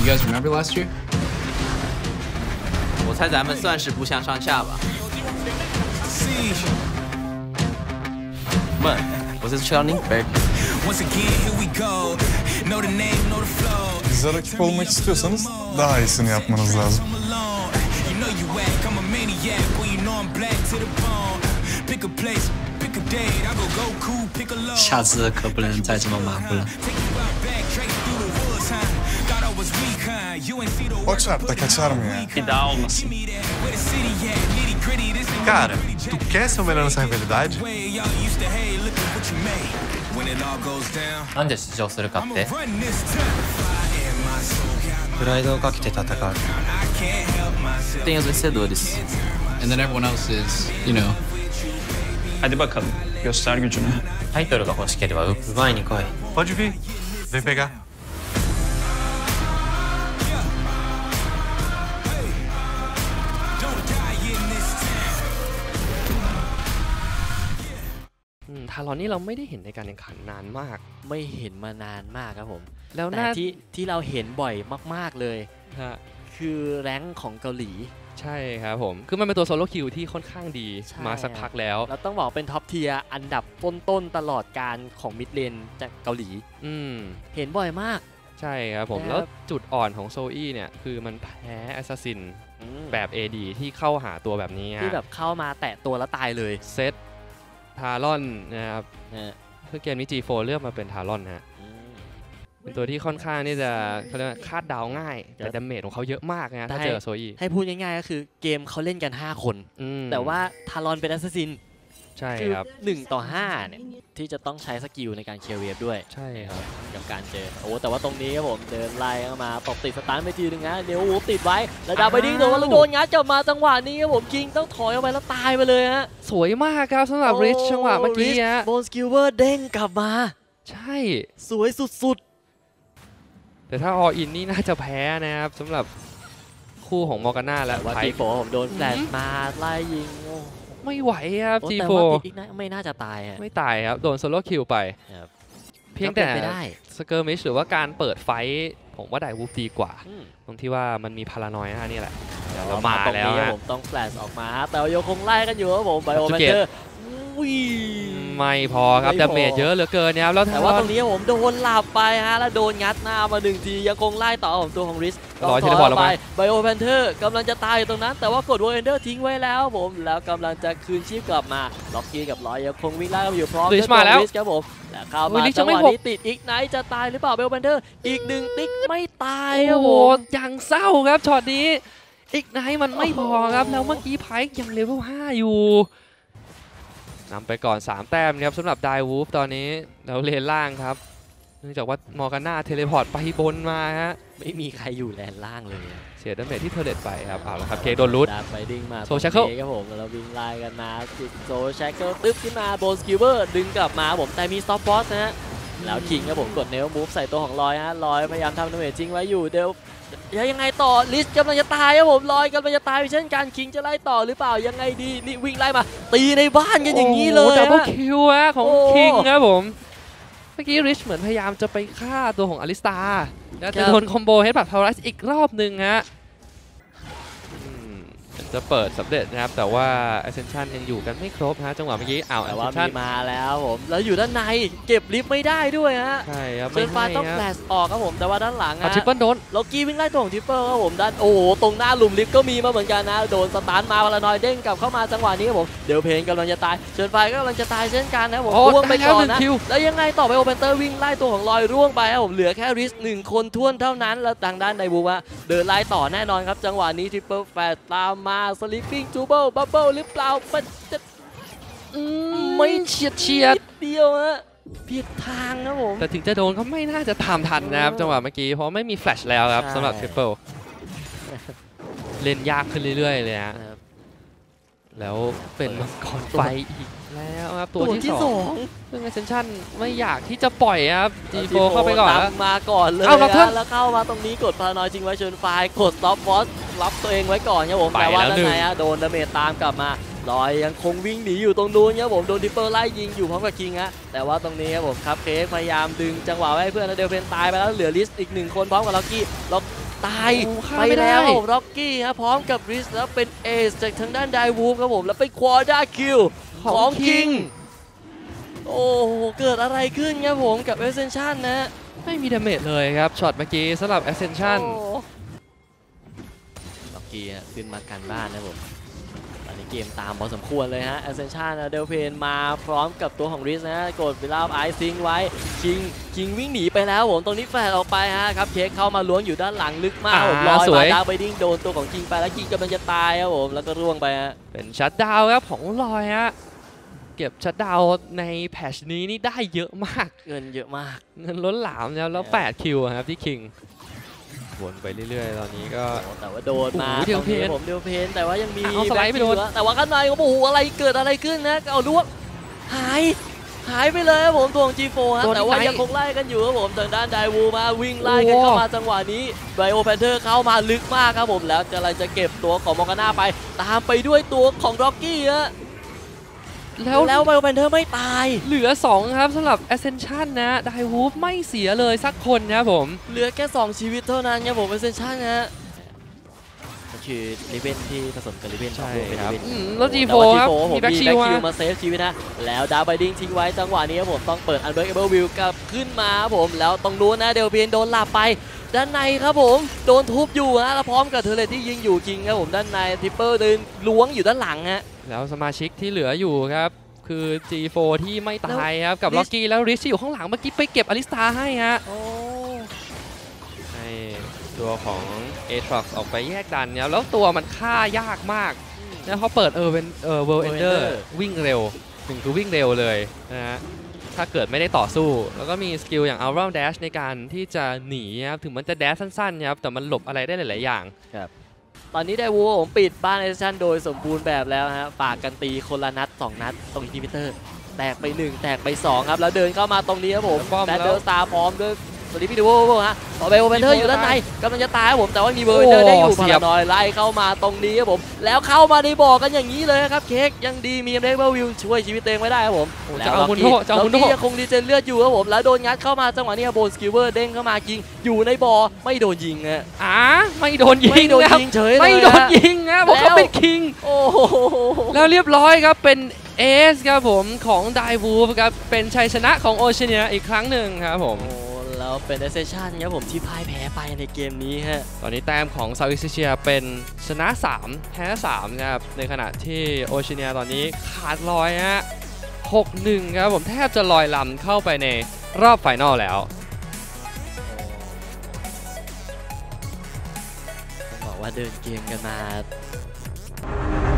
You guys remember last year? 我猜咱们算是不相上下吧。 Man, was it Charlie? Bize rakip olmak istiyorsanız daha iyisini yapmanız lazım. 下次可不能再这么马虎了。 O çarpta kaçar mı ya? Bir daha olmasın. Cara, tu quer ser o melhor nessa rivalidade? なんで出場するかってプライドをかけて戦う Tem os vencedores. And then everyone else is, you know. Hadi bakalım, göster gücünü. タイトルが欲しければ奪いに来い Pode vir, vem pegar. ทารอนนี่เราไม่ได้เห็นในการแข่งขันนานมากไม่เห็นมานานมากครับผมแล้วแต่ที่เราเห็นบ่อยมากๆเลยฮะคือแรงค์ของเกาหลีใช่ครับผมคือมันเป็นตัวโซโล่คิวที่ค่อนข้างดีมาสักพักแล้วเราต้องบอกเป็นท็อปเทียร์อันดับต้นๆตลอดการของมิดเลนจากเกาหลีเห็นบ่อยมากใช่ครับผมแล้วจุดอ่อนของโซอี้เนี่ยคือมันแพ้แอสซัสซินแบบ AD ที่เข้าหาตัวแบบนี้ที่แบบเข้ามาแตะตัวแล้วตายเลยเซตทารอนนะครับคือเกมนี้ G4 เลือกมาเป็นทารอนนะเป็นตัวที่ค่อนข้างที่จะเขาเรียกว่าคาดเดาง่ายแต่ดาเมจของเขาเยอะมากนะถ้าเจอโซอี้ให้พูดง่ายๆก็คือเกมเขาเล่นกัน5คนแต่ว่าทารอนเป็นแอสซัสซินใช่ครับ 1 ต่อ 5เนี่ยที่จะต้องใช้สกิลในการเคลียร์เวฟด้วยใช่ครับกับการเจอแต่ว่าตรงนี้ครับผมเดินไล่เข้ามาตบติดสตาร์ทไปทีนึงนะเดี๋ยววูติดไว้แล้วดาบไปดิ้งโดนแล้วโดนงัดกลับมาจังหวะนี้ครับผมคิงต้องถอยออกไปแล้วตายไปเลยฮะสวยมากครับสำหรับริชจังหวะเมื่อกี้ฮะโบนสกิลเวอร์เด้งกลับมาใช่สวยสุดๆแต่ถ้าออินนี่น่าจะแพ้นะครับสำหรับคู่ของมอร์กาน่าและไทโฟผมโดนแฟลชมาไล่ยิงไม่ไหวครับ G4 แต่ว่าอีกนะไม่น่าจะตายฮะไม่ตายครับโดนโซโล่คิวไปเพียงแต่สเกอร์มิชหรือว่าการเปิดไฟผมว่าไดวูฟดีกว่าตรงที่ว่ามันมีพารานอยนี่แหละเรามาแล้วผมต้องแฟลชออกมาแต่ยังคงไล่กันอยู่ครับผมไบโอแมนเตอร์ไม่พอครับดาเมจเยอะเหลือเกินนะครับแล้วแต่ว่าตรงนี้ผมโดนหลับไปฮะแล้วโดนงัดหน้ามา1 ทียังคงไล่ต่อผมตัวของริสรอเทเลพอร์ตลงไปไบโอแพนเทอร์กำลังจะตายอยู่ตรงนั้นแต่ว่ากดวอร์เอนเดอร์ทิ้งไว้แล้วผมแล้วกำลังจะคืนชีพกลับมาล็อกกี้กับลอยยังคงวิ่งไล่กันอยู่พร้อมริสมาแล้วครับผมแล้วเข้ามาจังหวะนี้ติดอีกไนท์จะตายหรือเปล่าไบโอแพนเทอร์อีก1 ติ๊กไม่ตายครับผมยังเศร้าครับช็อตนี้อีกไนท์มันไม่พอครับแล้วเมื่อกี้ไพค์ยังเลเวล 5อยู่นำไปก่อน3 แต้มครับสำหรับไดวูฟตอนนี้แล้วเลนล่างครับเนื่องจากว่ามอร์กาน่าเทเลพอร์ตไปบนมาฮะไม่มีใครอยู่แลนล่างเลยเสียดาเมจที่เทเลตไปครับเอาละครับเคโดนรูทไปดิ้งมาโซชัคเกิลครับผมแล้ววิ่งไล่กันมาติดโซชัคเกิลตึ๊บขึ้นมาโบนสกิลเวอร์ดึงกลับมาผมแต่มีสต็อปบอสนะฮะแล้วคิงครับผมกดเนลมูฟใส่ตัวของลอยฮะลอยพยายามทำดาเมจทิ้งไว้อยู่เดี๋ยวยังไงต่อลิสกำลังจะตายครับผมลอยกำลังจะตายเช่นกันคิงจะไล่ต่อหรือเปล่ายังไงดีนี่วิ่งไล่มาตีในบ้านกันอย่างนี้เลยดับเบิลคิวของคิงครับผมเมื่อกี้ริชเหมือนพยายามจะไปฆ่าตัวของอลิสตาแล้วจะโดนคอมโบเฮดบัตพาวไรส์อีกรอบหนึ่งฮะจะเปิดสำเร็จนะครับแต่ว่า Ascension ยังอยู่กันไม่ครบฮะจังหวะเมื่อกี้แต่ว่ามีมาแล้วผมแล้วอยู่ด้านในเก็บลิฟต์ไม่ได้ด้วยฮะใช่ครับเชิญไฟต้องแฟลชออกครับผมแต่ว่าด้านหลังฮะทริปเปิลโดนล็อกกี้วิ่งไล่ตัวของทริปเปิลครับผมด้านโอ้โหตรงหน้าหลุมลิฟต์ก็มีมาเหมือนกันนะโดนสตาร์ทมาพลานอยเด้งกลับเข้ามาจังหวะนี้ครับผมเดี๋ยวเพนกำลังจะตายเชิญไฟก็กำลังจะตายเช่นกันนะผมร่วงไปก่อนนะแล้วยังไงต่อไปโอเปนเตอร์วิ่งไล่ตัวของลอยร่วงไปครับผมเหลือแค่ริส1 คนท้วนเท่านั้นแล้วทางด้านไดบูว่าเดินไล่ต่อแน่นอนครับจังหวะนี้ทริปเปิลแฟลชตามมาสลิปปิ้งจูบับเบิ้ลหรือเปล่ามันจะไม่เฉียดเดียวฮะผิดทางนะผมแต่ถึงจะโดนเขาไม่น่าจะทำทันนะครับจังหวะเมื่อกี้เพราะไม่มีแฟลชแล้วครับสำหรับทริปเปิลเล่นยากขึ้นเรื่อยๆเลยฮะแล้วเป็นมังกรไฟอีกแล้วครับตัวที่2ซึ่ง Ascension ไม่อยากที่จะปล่อยครับ G4 เข้าไปก่อนแล้วมาก่อนเลยแล้วเข้ามาตรงนี้กดพารานอยจริงไว้เชิญไฟกดสต็อปบอสรับตัวเองไว้ก่อนครับผมแต่ว่าด้านในโดนดาเมจตามกลับมาลอยยังคงวิ่งหนีอยู่ตรงนู้นครับผมโดนดิปเปอร์ไล่ยิงอยู่พร้อมกับคิงฮะแต่ว่าตรงนี้ครับผมครับเค้กพยายามดึงจังหวะให้เพื่อนแล้วเดลเพนตายไปแล้วเหลือลิสอีก1 คนพร้อมกับล็อกกี้ตายไปแล้วร็อกกี้ครับพร้อมกับริสแล้วเป็นเอซจากทางด้านไดวูฟครับผมแล้วเป็นควอด้าคิวของคิงโอ้โหเกิดอะไรขึ้นครับผมกับ Ascension นะไม่มีดาเมจเลยครับช็อตเมื่อกี้สำหรับ Ascension ล็อกกี้ขึ้นมากันบ้านนะผมตอนนี้เกมตามพอสมควรเลยฮะ Ascension เดลเพนมาพร้อมกับตัวของริสนะกดเวลาไอซิงไว้คิงวิ่งหนีไปแล้วผมตรงนี้แฟดออกไปฮะครับเค้กเข้ามาล้วงอยู่ด้านหลังลึกมากผมลอยมาดาวไปดิ้งโดนตัวของคิงไปแล้วคิงกำลังจะตายครับผมแล้วก็ร่วงไปฮะเป็นชัตดาวน์ครับของลอยฮะเก็บชัตดาวน์ในแพทช์นี้นี่ได้เยอะมากเงินเยอะมากเงินล้นหลามแล้ว8คิวครับที่คิงวนไปเรื่อยๆตอนนี้ก็แต่ว่าโดนมาเดียวเพนแต่ว่ายังมีเอาสไลด์ไปโดนแต่ว่าข้างในโอ้โหอะไรเกิดอะไรขึ้นนะเอาล้วงหายไปเลยครับผมตัวของ G4 ฮะแต่ว่ายังคงไล่กันอยู่ครับผมทางด้านไดวูมาวิ่งไล่กันเข้ามาจังหวะนี้ไบโอแพนเทอร์เข้ามาลึกมากครับผมแล้วจะเก็บตัวของมอร์กาน่าไปตามไปด้วยตัวของร็อกกี้ฮะแล้วไบโอแพนเทอร์ไม่ตายเหลือ2ครับสำหรับ Ascension นะไดวูฟไม่เสียเลยสักคนนะครับผมเหลือแค่2ชีวิตเท่านั้นครับผม Ascension นะคือลิเวนที่ผสมกับลิเวนใช่ครับแล้ว G4 ครับมีแบ็คชิลมาเซฟชีวิตนะแล้วดาวไบดิ้งทิ้งไว้จังหวะนี้ครับผมต้องเปิด Unbreakable View กลับขึ้นมาครับผมแล้วตรงนู้นนะเดลเบียนโดนหลับไปด้านในครับผมโดนทุบอยู่นะแล้วพร้อมกับเทเลที่ยิงอยู่จริงครับผมด้านในทิปเปอร์เดินล้วงอยู่ด้านหลังฮะแล้วสมาชิกที่เหลืออยู่ครับคือ G4 ที่ไม่ตายครับกับล็อกกี้แล้วริชที่อยู่ข้างหลังเมื่อกี้ไปเก็บอลิสตาให้ฮะให้ตัวของเอทร็อกซ์ออกไปแยกดันเนี่ยแล้วตัวมันฆ่ายากมากแล้วเขาเปิดเป็นเวิลด์เอนเดอร์วิ่งเร็วถึงคือวิ่งเร็วเลยนะฮะถ้าเกิดไม่ได้ต่อสู้แล้วก็มีสกิลอย่าง Around Dash ในการที่จะหนีครับถึงมันจะแดชสั้นๆครับแต่มันหลบอะไรได้หลายๆอย่างครับตอนนี้ไดวูผมปิดบ้านเอเซชั่นโดยสมบูรณ์แบบแล้วฮะฝากกันตีคนละนัด2นัดตรงอินฮิบิเตอร์แตกไป1แตกไป2ครับแล้วเดินเข้ามาตรงนี้ครับผมแต่เดินตาพร้อมด้วยสวัสดีพี่ดูโว้ฮะต่อไปโอเวนเทอร์อยู่ด้านในกำลังจะตายครับผมแต่ว่ามีเวอร์เนอร์ได้อยู่พารานอยไล่เข้ามาตรงนี้ครับผมแล้วเข้ามาในบ่อกันอย่างนี้เลยครับเค้กยังดีมีเดเบิลวิวช่วยชีวิตเองไม่ได้ครับผมแล้วล็อกกี้ยังคงดีเจนเลือดอยู่ครับผมแล้วโดนงัดเข้ามาจังหวะนี้โบนสกิลเวอร์เด้งเข้ามายิงอยู่ในบ่อไม่โดนยิงฮะไม่โดนยิงเฉยไม่โดนยิงนะเพราะเขาเป็นคิงแล้วเรียบร้อยครับเป็นเอสครับผมของไดวูฟครับเป็นชัยชนะของโอเชียอีกครั้งหนึ่งครับผมแล้วเป็นเอเซชั่นครับผมที่พ่ายแพ้ไปในเกมนี้ฮะตอนนี้แต้มของเซาท์อีสเอเชียเป็นชนะ3แพ้3นะครับในขณะที่โอเชียตอนนี้ขาดลอยฮะ 6-1 ครับผมแทบจะลอยลำเข้าไปในรอบไฟนอลแล้วต้องบอกว่าเดินเกมกันมา